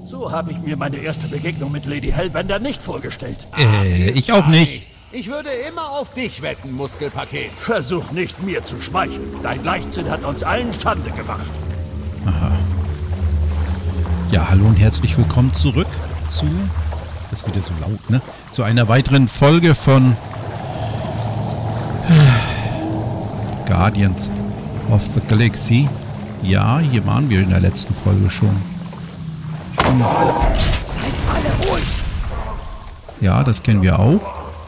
So habe ich mir meine erste Begegnung mit Lady Hellbender nicht vorgestellt. Ich auch nicht. Ich würde immer auf dich wetten, Muskelpaket. Versuch nicht, mir zu schmeicheln. Dein Leichtsinn hat uns allen Schande gemacht. Aha. Ja, hallo und herzlich willkommen zurück zu... Das ist wieder so laut, ne? Zu einer weiteren Folge von... Guardians of the Galaxy. Ja, hier waren wir in der letzten Folge schon. Seid alle ruhig! Ja, das kennen wir auch.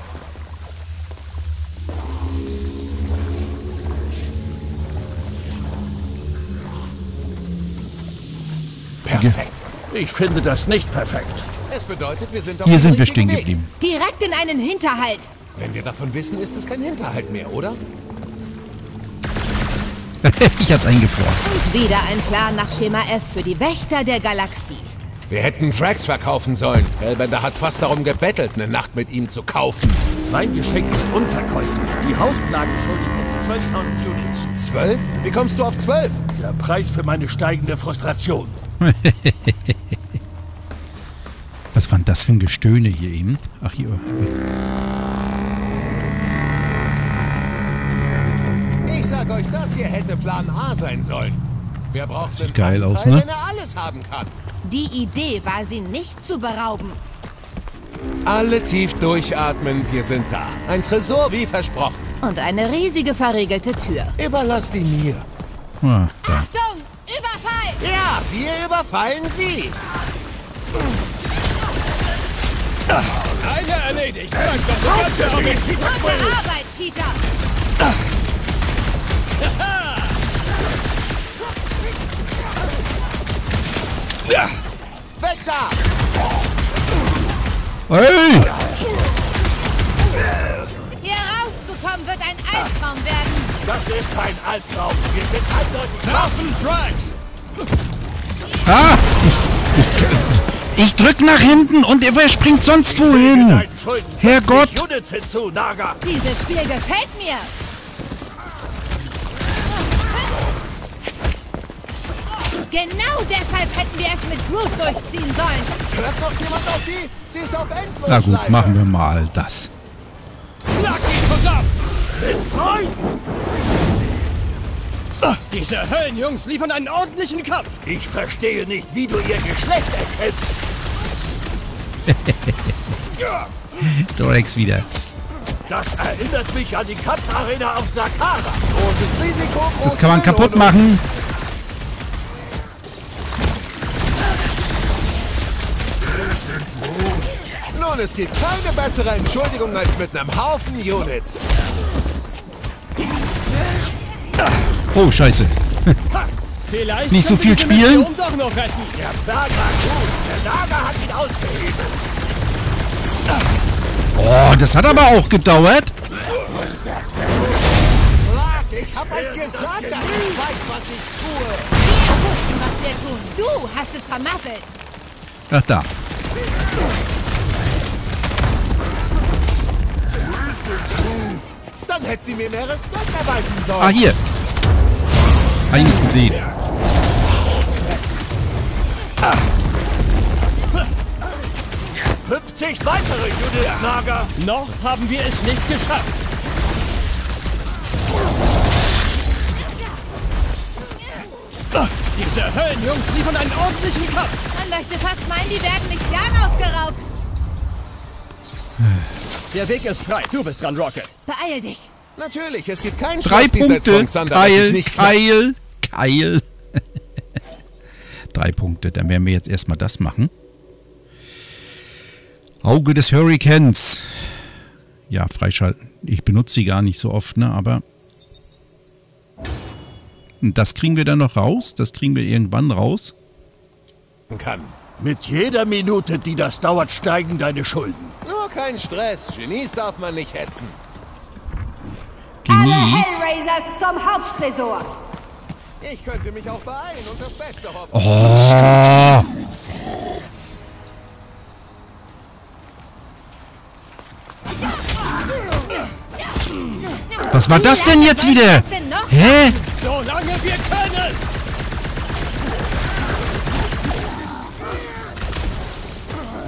Perfekt. Ich finde das nicht perfekt. Es bedeutet, wir sind auf Hier dem sind wir richtigen stehen Weg. geblieben. Direkt in einen Hinterhalt. Wenn wir davon wissen, ist es kein Hinterhalt mehr, oder? Ich hab's eingefroren. Und wieder ein Plan nach Schema F für die Wächter der Galaxie. Wir hätten Drax verkaufen sollen. Hellbender hat fast darum gebettelt, eine Nacht mit ihm zu kaufen. Mein Geschenk ist unverkäuflich. Die Hausplagen schulden uns 12.000 Units. 12? Wie kommst du auf 12? Der Preis für meine steigende Frustration. Was war denn das für ein Gestöhne hier eben? Ach, hier. Ich sag euch, das hier hätte Plan A sein sollen. Wer braucht einen geil Anteil, aus, ne? wenn er alles haben kann? Die Idee war, sie nicht zu berauben. Alle tief durchatmen, wir sind da. Ein Tresor wie versprochen. Und eine riesige verriegelte Tür. Überlasst ihn mir. Ah, da. Achtung! Überfall! Ja, wir überfallen sie. Eine erledigt! Sag doch, du kannst ja auch mit Peter Gute Quill! Arbeit, Peter! Weg da! Hey! Hier rauszukommen wird ein Albtraum werden. Das ist kein Albtraum. Wir sind eindeutig Waffen, Drax! Ah! Ich drück nach hinten und er springt sonst wohin. deinen Schulden. Herrgott! 50 Units hinzu, Naga. Dieses Spiel gefällt mir. Genau deshalb hätten wir es mit Groot durchziehen sollen. Hört noch jemand auf die? Sie ist auf Na Endlosschleife. gut, machen wir mal das. Schlag ihn zusammen! Mit Freund. Diese Höllenjungs liefern einen ordentlichen Kampf! Ich verstehe nicht, wie du ihr Geschlecht erkennst. Drax wieder. Das erinnert mich an die Kampfarena auf Sakara. Großes Risiko, große Das kann man kaputt Belohnung. machen. Nun, es gibt keine bessere Entschuldigung als mit einem Haufen Units. Oh, scheiße. Vielleicht Nicht so können wir viel diese spielen? Mission doch noch retten! Der Berg war gut. Der Naga hat ihn ausgehebelt. Oh, das hat aber auch gedauert. Ich hab euch gesagt, dass ich weiß, was ich tue. Wir wussten, was wir tun. Du hast es vermasselt. Ach, da. Dann hätte sie mir mehr Respekt erweisen sollen. Ah, hier. Eigentlich gesehen. Ah. 50 weitere Units, Naga. Noch haben wir es nicht geschafft! Diese Höllenjungs liefern einen ordentlichen Kampf! Man möchte fast meinen, die werden nicht gern ausgeraubt. Der Weg ist frei, du bist dran, Rocket! Beeil dich. Natürlich, es gibt keinen 3 Schloss dieser Punkte. Zwangsander, das ich Keil, nicht knack. Keil. 3 Punkte. Dann werden wir jetzt erstmal das machen. Auge des Hurrikans. Ja, freischalten. Ich benutze sie gar nicht so oft, ne, aber... Das kriegen wir dann noch raus. Das kriegen wir irgendwann raus. kann. Mit jeder Minute, die das dauert, steigen deine Schulden. Nur kein Stress. Genies darf man nicht hetzen. Alle Genieß. Hellraisers zum Haupttresor. Ich könnte mich auch beeilen und das Beste hoffen. Oh. Was war das denn jetzt wieder? Hä? Solange wir können!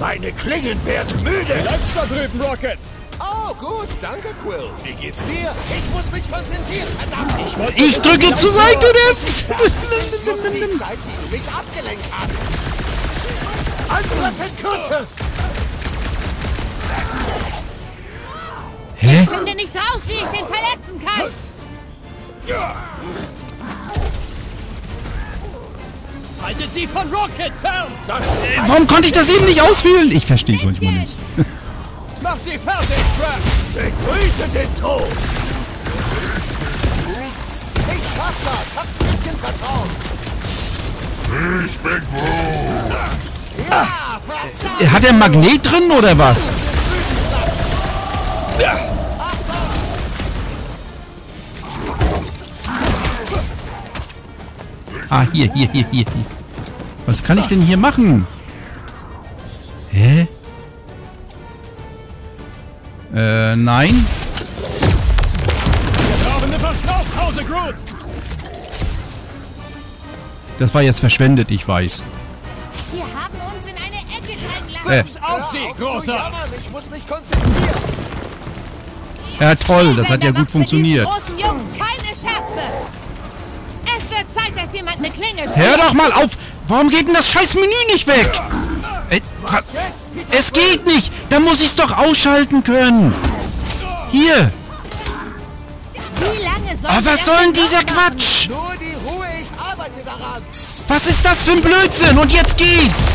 Meine Klingen werden müde. Bleibst da drüben, Rocket! Oh, gut, danke, Quill. Wie geht's dir? Ich muss mich konzentrieren, verdammt. Ich drücke zur Seite, Ich muss die Zeit, die du mich abgelenkt hast. Angriff in Kürze. Hä? Ich finde nicht raus, wie ich den verletzen kann. Haltet sie von Rocket fern! Warum konnte ich das eben nicht auswählen? Ich verstehe es manchmal nicht. Mach sie fertig, Drax! Begrüße den Tod. Ich schaff das. Hab ein bisschen Vertrauen. Ich bin gut. Ja, verdammt. Hat er ein Magnet drin oder was? Ah, hier. Was kann ich denn hier machen? Hä? Nein. Wir brauchen eine Verschnaufpause, Groot! Das war jetzt verschwendet, ich weiß. Wir haben uns in eine Ecke drängen lassen. Auf sie, Hör auf zu Großer! jammern. Ich muss mich konzentrieren. Ja, toll, das hat ja Hellbender gut macht funktioniert. Mit diesen großen Jungs keine Scherze. Es wird Zeit, dass jemand eine Klinge spielt. Hör doch mal auf! Warum geht denn das scheiß Menü nicht weg? Es geht nicht! Da muss ich's doch ausschalten können! Hier! Wie lange soll Ah, was soll denn dieser Quatsch? Nur die Ruhe, ich arbeite daran. Was ist das für ein Blödsinn? Und jetzt geht's!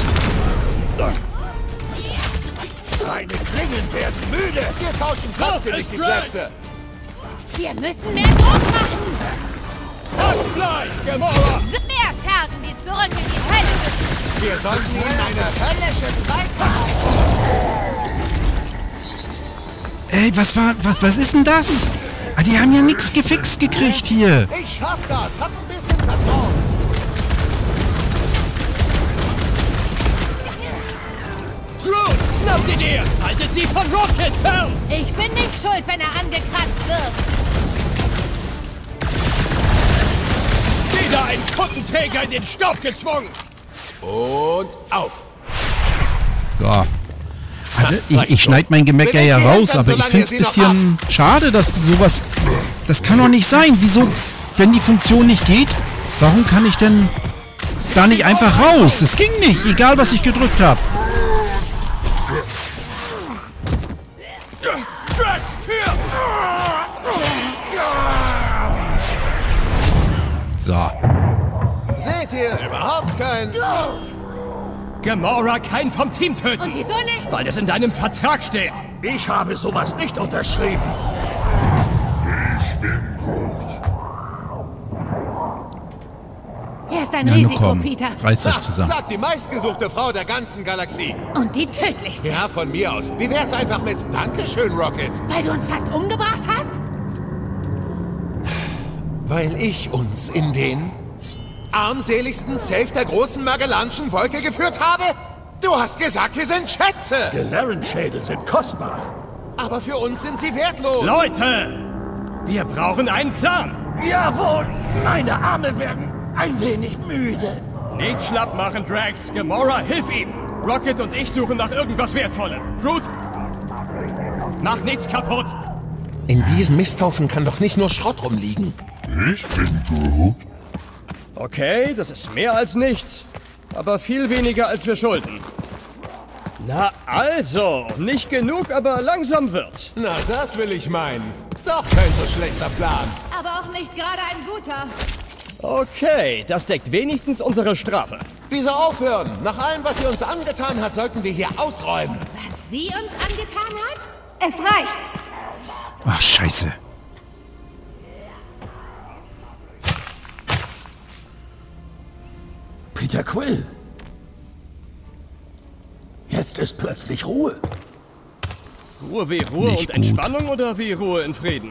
Meine Klingen werden müde. Wir tauschen trotzdem nicht die Plätze. Wir müssen mehr Druck machen. Hackfleisch, Gamora! Mehr Schergen, die zurück in die Hölle müssen. Wir sollten ihnen eine höllische Zeit machen. Ey, was ist denn das? Ah, die haben ja nichts gefixt gekriegt hier. Ich schaff das. Hab ein bisschen Vertrauen. Groot, schnapp sie dir! Haltet sie von Rocket fern! Ich bin nicht schuld, wenn er angekratzt wird. Wieder ein Kuttenträger in den Staub gezwungen! Und auf. So. Also, ich schneide mein Gemecker ja raus, aber ich finde es ein bisschen schade, dass sowas... Das kann doch nicht sein. Wieso, wenn die Funktion nicht geht, warum kann ich denn da nicht einfach raus? Es ging nicht, egal was ich gedrückt habe. Drax, Tür! So. Seht ihr? Überhaupt kein... Gamora kein vom Team töten! Und wieso nicht? Weil das in deinem Vertrag steht! Ich habe sowas nicht unterschrieben. Ich bin gut. Er ist ein Ja, nur Risiko, komm, Peter. reiß dich zusammen. Sagt die meistgesuchte Frau der ganzen Galaxie. Und die tödlichste. Ja, von mir aus. Wie wär's einfach mit Dankeschön, Rocket? Weil du uns fast umgebracht hast? Weil ich uns in den armseligsten Safe der großen Magellanischen Wolke geführt habe? Du hast gesagt, wir sind Schätze. Galeran-Schädel sind kostbar. Aber für uns sind sie wertlos. Leute! Wir brauchen einen Plan! Jawohl, meine Arme werden ein wenig müde. Nicht schlapp machen, Drax! Gamora, hilf ihm! Rocket und ich suchen nach irgendwas Wertvollem. Groot! Mach nichts kaputt! In diesem Misthaufen kann doch nicht nur Schrott rumliegen. Ich bin gut. Okay, das ist mehr als nichts. Aber viel weniger, als wir schulden. Na also, nicht genug, aber langsam wird's. Na, das will ich meinen. Doch kein so schlechter Plan. Aber auch nicht gerade ein guter. Okay, das deckt wenigstens unsere Strafe. Wieso aufhören? Nach allem, was sie uns angetan hat, sollten wir hier ausräumen. Was sie uns angetan hat? Es reicht. Ach, scheiße. Peter Quill. Jetzt ist plötzlich Ruhe. Ruhe wie Ruhe Nicht und gut. Entspannung oder wie Ruhe in Frieden?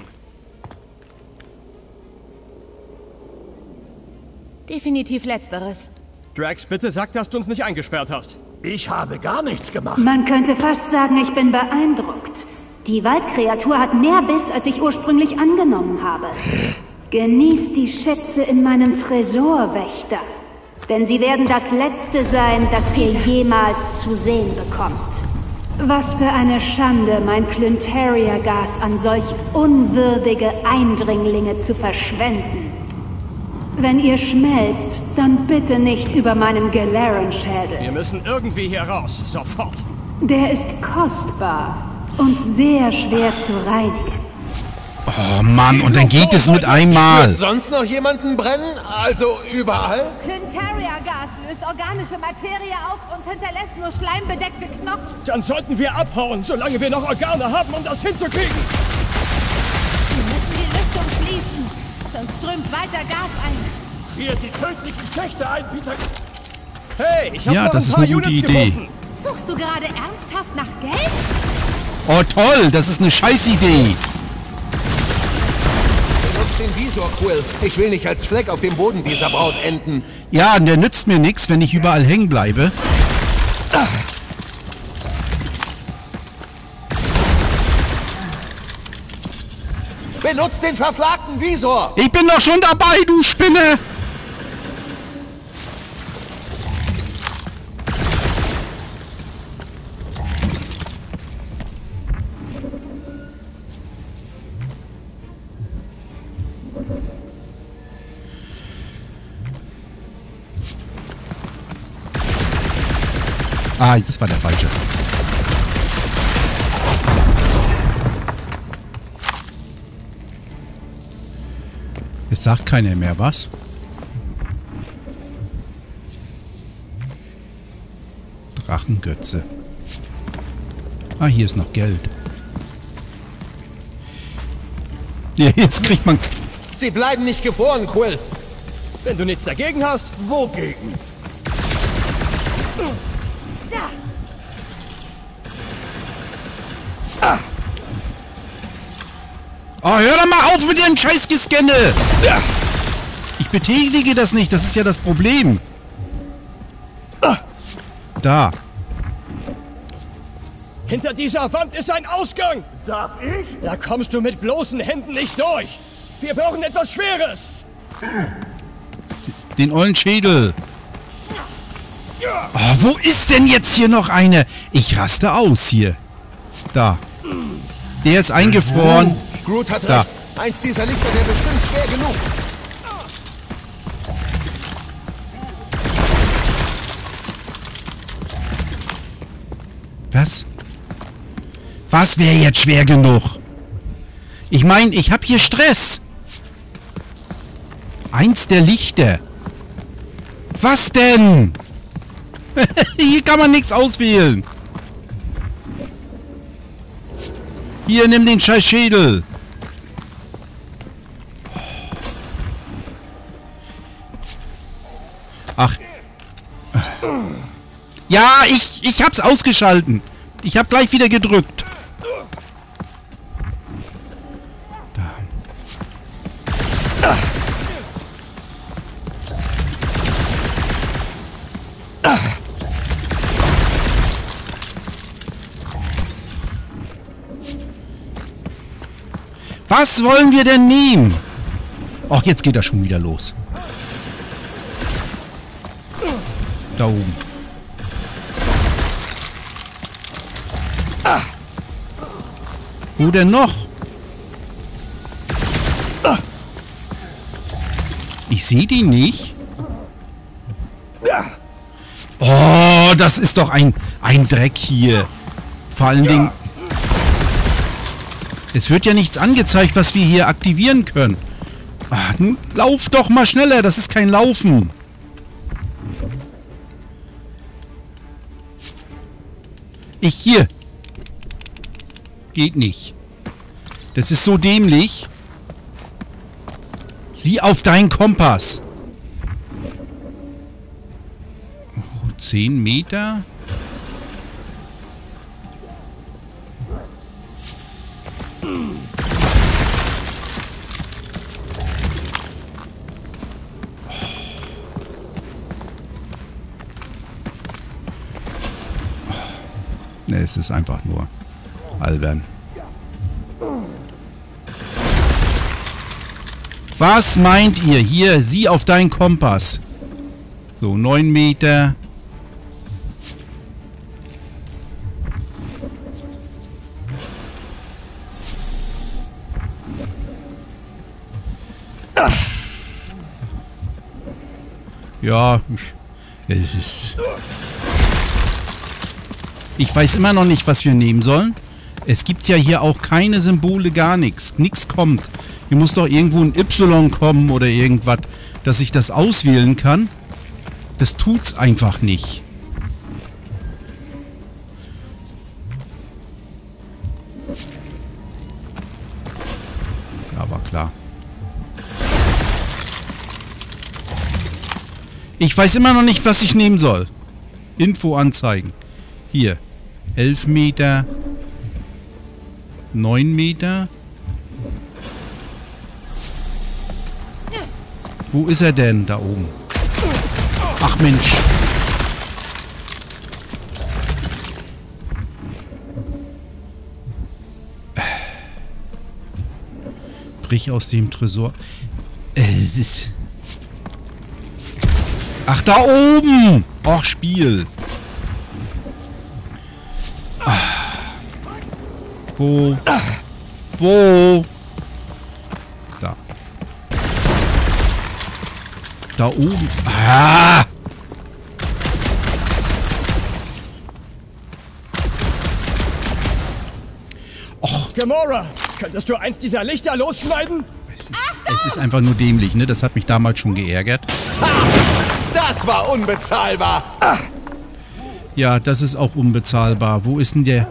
Definitiv Letzteres. Drax, bitte sag, dass du uns nicht eingesperrt hast. Ich habe gar nichts gemacht. Man könnte fast sagen, ich bin beeindruckt. Die Waldkreatur hat mehr Biss, als ich ursprünglich angenommen habe. Genießt die Schätze in meinem Tresor, Wächter. Denn sie werden das Letzte sein, das ihr jemals zu sehen bekommt. Was für eine Schande, mein Clynteria-Gas an solch unwürdige Eindringlinge zu verschwenden. Wenn ihr schmelzt, dann bitte nicht über meinen Galaran-Schädel. Wir müssen irgendwie hier raus. Sofort. Der ist kostbar und sehr schwer zu reinigen. Oh Mann, und dann geht es mit einmal. Wird sonst noch jemanden brennen? Also überall? Clynteria-Gas löst organische Materie auf und hinterlässt nur schleimbedeckte Knochen. Dann sollten wir abhauen, solange wir noch Organe haben, um das hinzukriegen. Wir müssen die Lüftung schließen, sonst strömt weiter Gas ein. Friert die tödlichen Schächte ein, Peter. Hey, ich habe Ja, noch das ein ist paar eine gute Units Idee. gefunden. Suchst du gerade ernsthaft nach Geld? Oh toll, das ist eine Scheißidee. Benutzt den Visor, Quill. Ich will nicht als Fleck auf dem Boden dieser Braut enden. Ja, und der nützt mir nichts, wenn ich überall hängen bleibe. Benutzt den verflagten Visor. Ich bin doch schon dabei, du Spinne. Ah, das war der falsche. Jetzt sagt keiner mehr was. Drachengötze. Ah, hier ist noch Geld. Ja, jetzt kriegt man... Sie bleiben nicht gefroren, Quill. Wenn du nichts dagegen hast. Wogegen? Oh, hör doch mal auf mit den Scheißgescanne! Ich betätige das nicht, das ist ja das Problem. Da. Hinter dieser Wand ist ein Ausgang. Darf ich? Da kommst du mit bloßen Händen nicht durch. Wir brauchen etwas Schweres. Den ollen Schädel. Oh, wo ist denn jetzt hier noch eine? Ich raste aus hier. Da. Der ist eingefroren. Groot hat Da. recht. Eins dieser Lichter wäre bestimmt schwer genug. Was? Was wäre jetzt schwer genug? Ich meine, ich habe hier Stress. Eins der Lichter. Was denn? Hier kann man nichts auswählen. Hier, nimm den scheiß Schädel. Ach. Ja, ich hab's ausgeschalten. Ich hab gleich wieder gedrückt. Was wollen wir denn nehmen? Ach, jetzt geht das schon wieder los. Da oben. Wo denn noch? Ich sehe die nicht. Oh, das ist doch ein Dreck hier. Vor allen Dingen... Es wird ja nichts angezeigt, was wir hier aktivieren können. Ach, nun lauf doch mal schneller. Das ist kein Laufen. Hier. Geht nicht. Das ist so dämlich. Sieh auf deinen Kompass. Oh, 10 Meter. Ne, es ist einfach nur albern. Was meint ihr? Hier, sieh auf deinen Kompass. So, 9 Meter. Ja, es ist... Ich weiß immer noch nicht, was wir nehmen sollen. Es gibt ja hier auch keine Symbole, gar nichts. Nichts kommt. Hier muss doch irgendwo ein Y kommen oder irgendwas, dass ich das auswählen kann. Das tut's einfach nicht. Ja, war klar. Ich weiß immer noch nicht, was ich nehmen soll. Info anzeigen. Hier. 11 Meter. 9 Meter. Wo ist er denn? Da oben. Ach Mensch. Brich aus dem Tresor. Es ist... Ach, da oben! Ach, Spiel. Wo? Wo? Da. Da oben. Ah! Och. Gamora, könntest du eins dieser Lichter losschneiden? Es ist einfach nur dämlich, ne? Das hat mich damals schon geärgert. Das war unbezahlbar. Ja, das ist auch unbezahlbar. Wo ist denn der...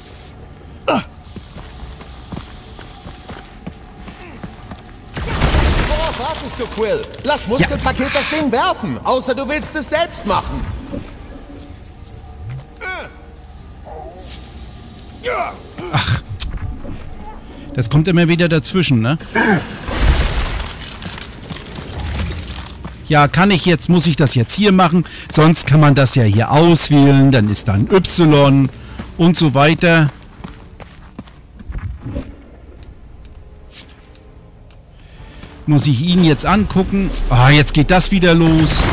Worauf wartest du, Quill? Lass Muskelpaket das Ding werfen. Außer du willst es selbst machen. Ach. Das kommt immer wieder dazwischen, ne? Ja, kann ich jetzt, muss ich das jetzt hier machen? Sonst kann man das ja hier auswählen. Dann ist da ein Y und so weiter. Muss ich ihn jetzt angucken? Ah, jetzt geht das wieder los.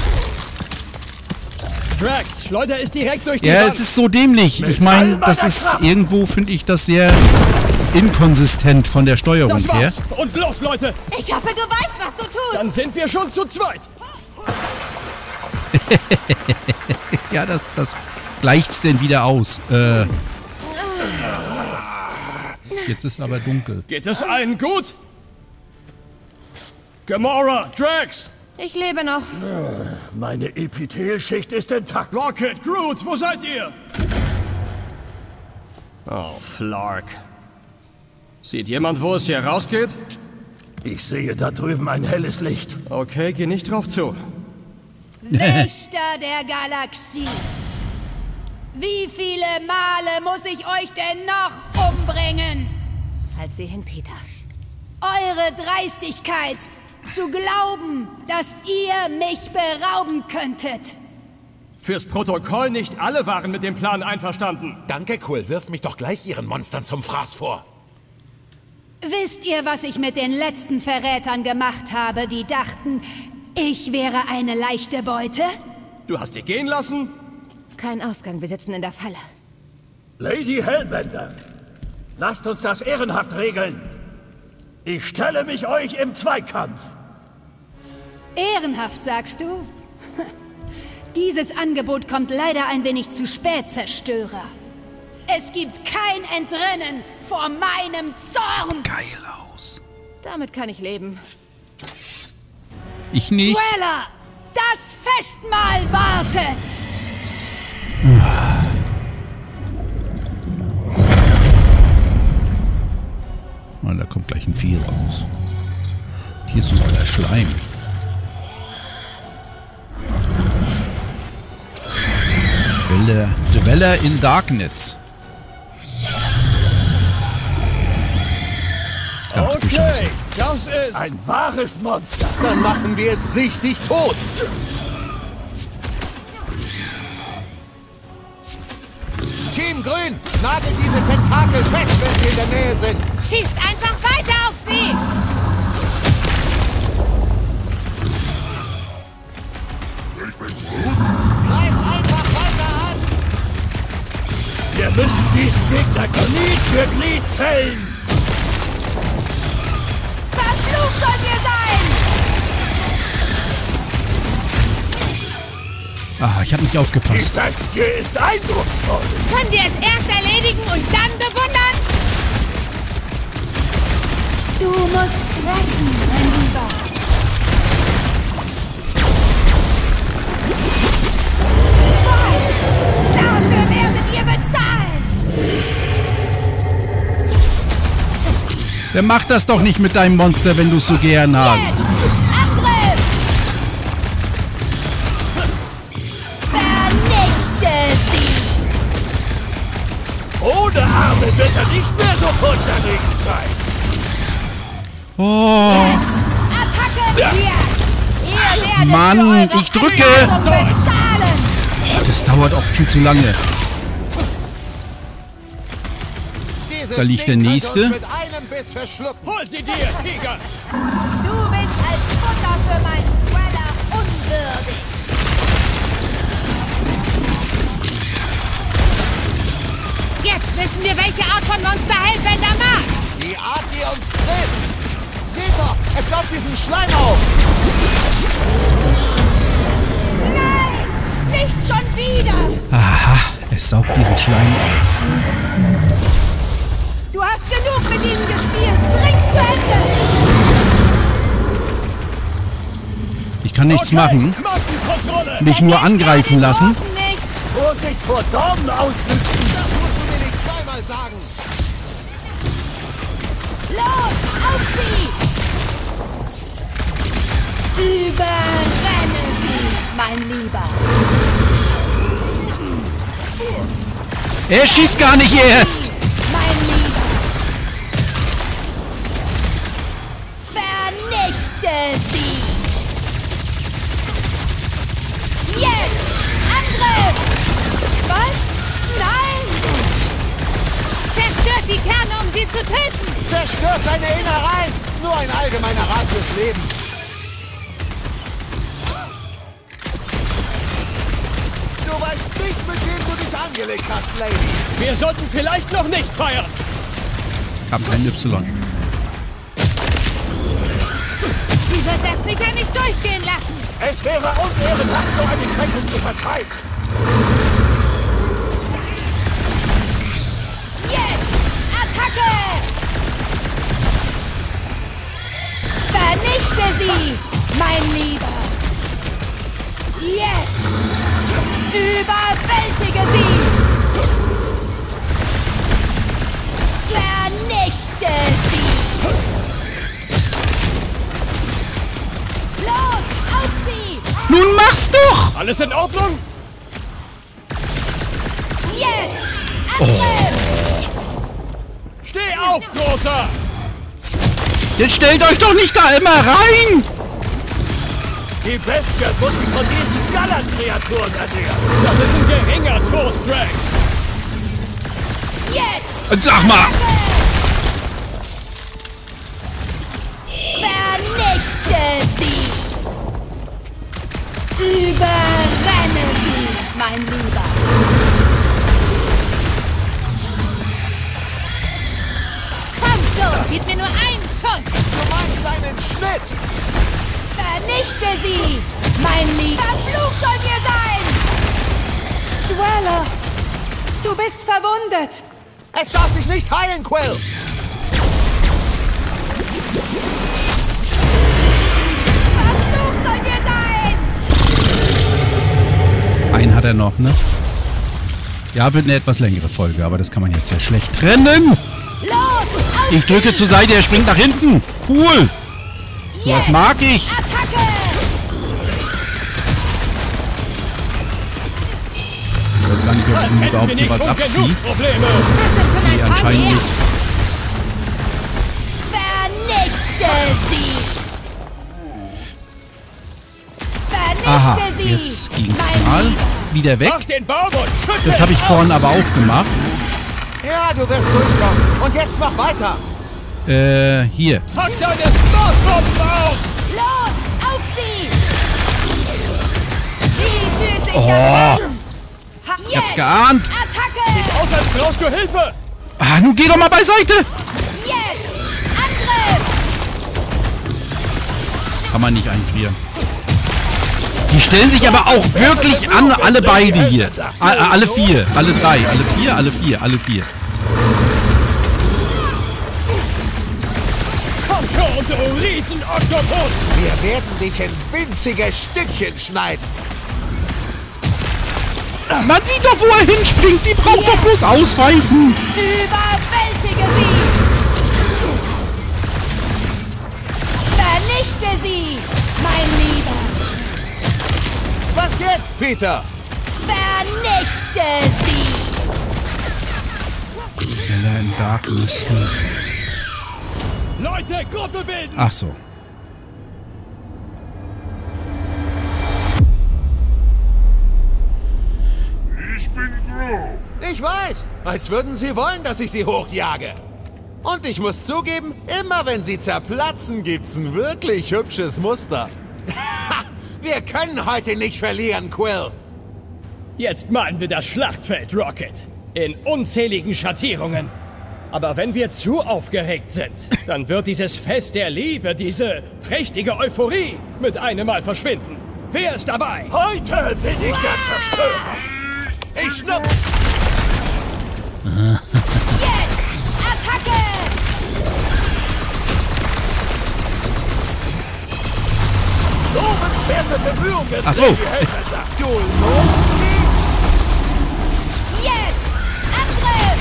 Drax, Schleuder ist direkt durch die Ja, Wand. es ist so dämlich. Ich meine, das ist irgendwo, finde ich, das sehr inkonsistent von der Steuerung Das her. war's. Und los, Leute. Ich hoffe, du weißt, was du tust. Dann sind wir schon zu zweit. Ja, das gleicht's denn wieder aus. Jetzt ist aber dunkel. Geht es allen gut? Gamora, Drax, Ich lebe noch. Meine Epithelschicht ist intakt. Rocket, Groot, wo seid ihr? Oh, Flark. Sieht jemand, wo es hier rausgeht? Ich sehe da drüben ein helles Licht. Okay, geh nicht drauf zu. Wächter der Galaxie. Wie viele Male muss ich euch denn noch umbringen? Halt sie hin, Peter. Eure Dreistigkeit, zu glauben, dass ihr mich berauben könntet. Fürs Protokoll, nicht alle waren mit dem Plan einverstanden. Danke, Quill. Wirf mich doch gleich ihren Monstern zum Fraß vor. Wisst ihr, was ich mit den letzten Verrätern gemacht habe, die dachten, ich wäre eine leichte Beute? Du hast sie gehen lassen? Kein Ausgang, wir sitzen in der Falle. Lady Hellbender, lasst uns das ehrenhaft regeln. Ich stelle mich euch im Zweikampf. Ehrenhaft, sagst du? Dieses Angebot kommt leider ein wenig zu spät, Zerstörer. Es gibt kein Entrinnen vor meinem Zorn. Sieht geil aus. Damit kann ich leben. Ich nicht. Dweller, das Festmahl wartet. Oh, da kommt gleich ein Vieh raus. Hier ist sogar der Schleim. Dweller in Darkness. Ach du Scheiße. Okay, das ist... Ein wahres Monster. Dann machen wir es richtig tot. Team Grün, nagelt diese Tentakel fest, wenn sie in der Nähe sind. Schießt einfach weiter auf sie! Ich müssen diesen Gegner Glied für Glied fällen. Verflucht sollt ihr sein! Ah, ich habe nicht Die aufgepasst. Bestie ist eindrucksvoll. Können wir es erst erledigen und dann bewundern? Du musst fressen, mein Lieber. Was? Dafür werdet ihr bezahlen! Der macht das doch nicht mit deinem Monster, wenn du es so gern hast. Angriff! Vernichte sie! Ohne Arme wird er nicht mehr so furchterregend sein. Oh, Attacke! Hier! Ihr werdet Mann, für eure ich drücke! Anweisung bezahlen! das dauert auch viel zu lange. Dieses Da liegt der Ding könnte nächste. uns mit einem Biss verschlucken. Hol sie dir, Tiger! Du bist als Futter für meinen Dweller unwürdig. Jetzt wissen wir, welche Art von Monster Hellbender mag. Die Art, die uns trifft. Seht doch, es saugt diesen Schleim auf. Nein, nicht schon wieder. Aha, es saugt diesen Schleim auf. Du hast genug mit ihnen gespielt. Bring's zu Ende. Ich kann nichts machen. Massenkontrolle. Mich nur angreifen lassen. Nicht. Vorsicht vor Dornen auswüchsen. Das musst du mir nicht zweimal sagen. Los, auf sie! Überrenne sie, mein Lieber. Er schießt gar nicht erst. Mein Lieber. Vernichte sie! Jetzt! Angriff! Was? Nein! Zerstört die Kerne, um sie zu töten! Zerstört seine Innereien. Nur ein allgemeiner Rat fürs Leben. Du weißt nicht, mit wem du dich angelegt hast, Lady. Wir sollten vielleicht noch nicht feiern. Hab kein Y. Sie wird das sicher nicht durchgehen lassen! Es wäre unehrenhaft, so eine Kränkung zu verzeihen. Jetzt! Attacke! Vernichte sie, mein Lieber! Jetzt! Überwältige sie! Vernichte sie! Los, auf sie! Nun mach's doch! Alles in Ordnung? Jetzt! Angriff! Steh auf, Großer! Jetzt stellt euch doch nicht da immer rein! Die Bestie muss sich von diesen Gallernkreaturen ernähren. Das ist ein geringer Toast, Drax. Jetzt! Und sag mal! Vernichte sie! Überrenne sie, mein Lieber! Komm schon, gib mir nur einen Schuss! Du meinst einen Schnitt. Vernichte sie, mein Lieber! Verflucht sollt ihr sein! Dweller, du bist verwundet! Es darf sich nicht heilen, Quill. Verflucht sollt ihr sein! Einen hat er noch, ne? Ja, wird eine etwas längere Folge, aber das kann man jetzt ja schlecht trennen. Los, auf Ich drücke zur Seite, er springt nach hinten. Cool. Das mag ich. Attacke! Ich weiß gar nicht, ob ich überhaupt hier was abziehe. Probleme. Das sind schon Nee, ein paar anscheinend mehr. nicht. Vernichte sie! Vernichte Aha, sie! jetzt ging's mein mal Lieber. wieder weg. Mach den Baum und schüttel Das habe ich es vorhin aber auch gemacht. Ja, du wirst durchkommen. Und jetzt mach weiter. Hier. Pack deine Smartphones aus! Los, auf sie! Wie fühlt sich Oh. das an? Ich hab's geahnt. Attacke! aus, als brauchst du Hilfe! Ah, nun geh doch mal beiseite! Jetzt! Angriff! Kann man nicht einfrieren. Die stellen sich aber auch wirklich an, alle beide hier. Alle vier, alle drei, alle vier, alle vier, alle vier. Komm schon, du Riesen-Oktopus! Wir werden dich in winzige Stückchen schneiden. Man sieht doch, wo er hinspringt. Die braucht doch bloß ausweichen. Überwältige sie! Vernichte sie, mein Lieber! Was jetzt, Peter? Vernichte sie! Keller in Darkness. Leute, Gruppe bilden! Ach so. Ich bin Groot. Ich weiß, als würden sie wollen, dass ich sie hochjage. Und ich muss zugeben, immer wenn sie zerplatzen, gibt's ein wirklich hübsches Muster. Wir können heute nicht verlieren, Quill. Jetzt malen wir das Schlachtfeld, Rocket. In unzähligen Schattierungen. Aber wenn wir zu aufgeregt sind, dann wird dieses Fest der Liebe, diese prächtige Euphorie mit einem Mal verschwinden. Wer ist dabei? Heute bin ich der Zerstörer. Ich schnupp. Jetzt! Attacke! Lobenswerte Bemühungen, Ach so. Lady Hellbender. Du lobst Jetzt! Angriff!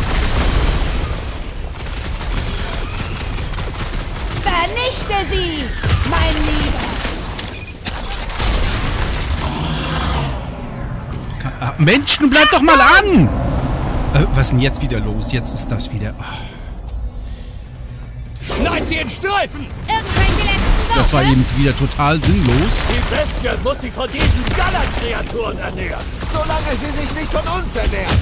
Vernichte sie, mein Lieber! Mensch, nun bleib doch mal an! Was ist denn jetzt wieder los? Jetzt ist das wieder... Oh, Schneid sie in Streifen! Irgendein die letzten Worte? das war eben wieder total sinnlos. Die Bestie muss sich von diesen Gallert-Kreaturen ernähren. solange sie sich nicht von uns ernähren.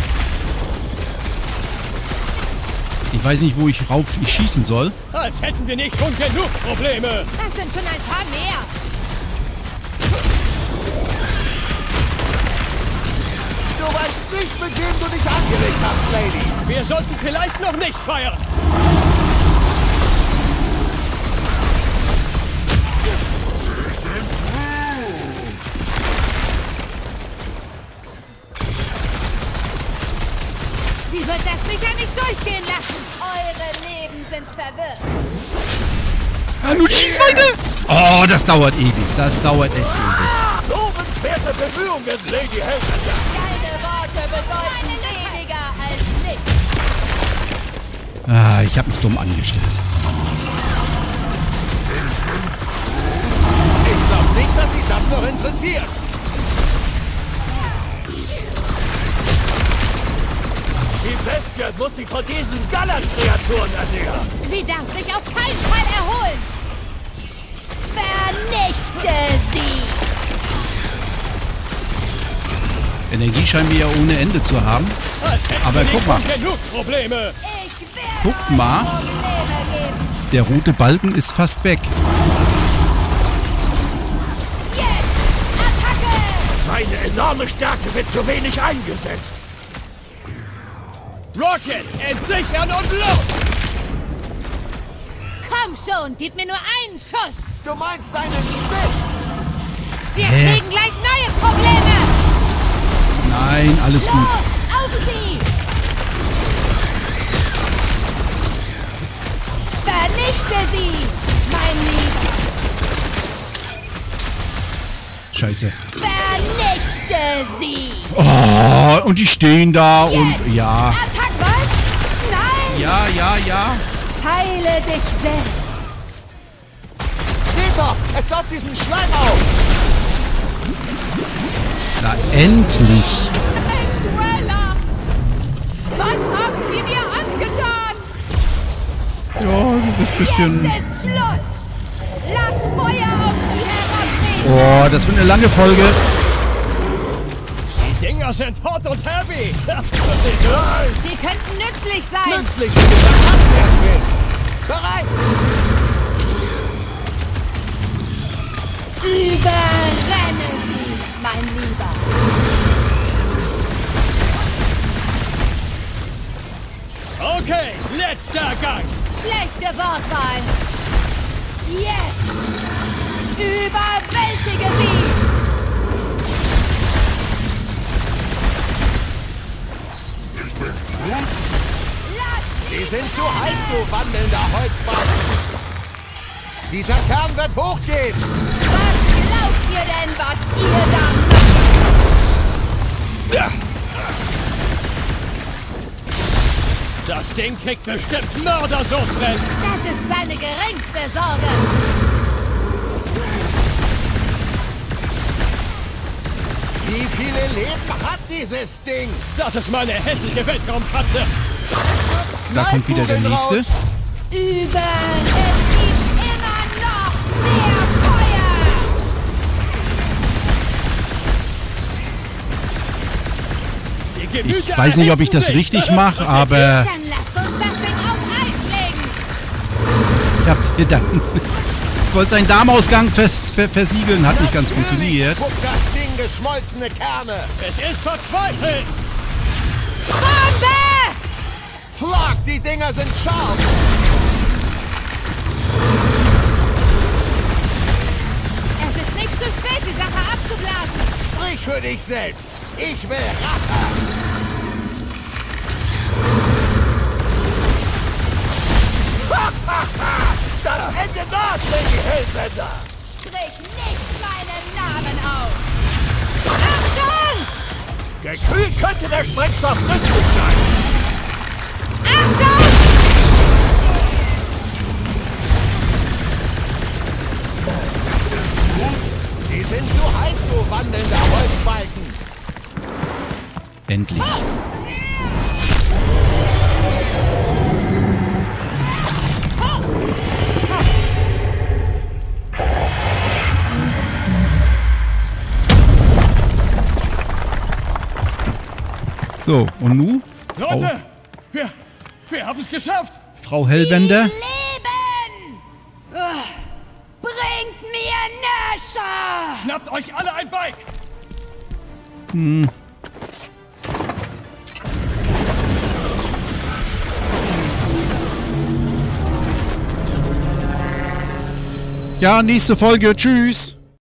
Ich weiß nicht, wo ich schießen soll. Als hätten wir nicht schon genug Probleme! Das sind schon ein paar mehr. Du weißt nicht, mit wem du dich angelegt hast, Lady. Wir sollten vielleicht noch nicht feiern! Sie wird das sicher nicht durchgehen lassen. Eure Leben sind verwirrt. Ah, nun schieß weiter! Oh, das dauert ewig. Das dauert echt ewig. Lobenswerte Bemühungen, Lady Hellbender. Deine Worte bedeuten weniger als nichts. Ah, ich habe mich dumm angestellt. Ich glaube nicht, dass sie das noch interessiert. Die Bestie muss sich von diesen Gallert-Kreaturen ernähren. Sie darf sich auf keinen Fall erholen. Vernichte sie. Energie scheinen wir ja ohne Ende zu haben. Als hätten Aber wir guck nicht mal. schon genug Probleme! Ich werde Guck mal, Probleme geben. der rote Balken ist fast weg. Jetzt! Attacke! Meine enorme Stärke wird zu wenig eingesetzt. Rocket, entsichern und los! Komm schon, gib mir nur einen Schuss. Du meinst einen Schnitt. Wir kriegen gleich neue Probleme. Nein, alles Los, gut. auf sie! Vernichte sie, mein Lieber! Scheiße. Vernichte sie! Oh, und die stehen da Jetzt! und... Ja. Attack, was? Nein! Ja, ja, ja. Heile dich selbst! Seht doch, es saugt diesen Schleim auf. Na, endlich. Cruella! Was haben sie dir angetan? Ja, du bist ein bisschen... Jetzt ist Schluss! Lass Feuer auf sie herabtreten! Oh, das wird eine lange Folge. Die Dinger sind hot und heavy! Sie könnten nützlich sein! Nützlich, wenn du verbrannt werden willst. Bereit! Überrenne sie, mein Lieber! Okay, letzter Gang. Schlechte Wortwahl. Jetzt. Überwältige sie. Ich bin Groot. Sie sind zu heiß, du wandelnder Holzbalken. Dieser Kern wird hochgehen. Was glaubt ihr denn, was ihr da macht? Ja. Das Ding kriegt bestimmt Mördersucht drin. Das ist seine geringste Sorge. Wie viele Leben hat dieses Ding? Das ist meine hässliche Weltraumkatze. Da kommt wieder der nächste. Raus. Übel. Es gibt immer noch mehr Feuer. Die Gemüter Ich weiß nicht, ob ich das erhitzen sich. richtig mache, aber Dann lasst uns das Ding auf Eis legen. ich hab gedacht, ich wollte seinen Darmausgang versiegeln, hat nicht ganz funktioniert. Natürlich spuckt das Ding geschmolzene Kerne. Es ist verzweifelt. Bombe! Flock, die Dinger sind scharf. Es ist nicht zu spät, die Sache abzublasen. Sprich für dich selbst. Ich will Rache. Das Ende naht, Lady Hellbender! Sprich nicht meinen Namen auf. Achtung! Gekühlt könnte der Sprengstoff nützlich sein. Achtung! Sie sind zu heiß, du wandelnder Holzbalken. Endlich. So, und nun? Leute, wir haben es geschafft. Frau Hellbender. Leben! Bringt mir Nasher! Schnappt euch alle ein Bike. Ja, nächste Folge. Tschüss.